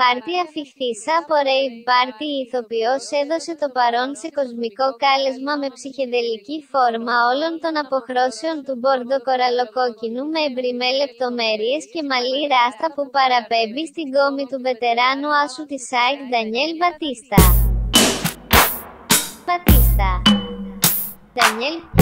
Πάρτι αφιχθής από rave party, η ηθοποιός έδωσε το παρόν σε κοσμικό κάλεσμα με ψυχεδελική φόρμα όλων των αποχρώσεων του μπορντο κοραλοκόκκινου με εμπριμέ λεπτομέρειες και μαλλί ράστα που παραπέμπει στην κόμη του βετεράνου άσου της ΑΕΚ Ντανιέλ Μπατίστα. Ντανιέλ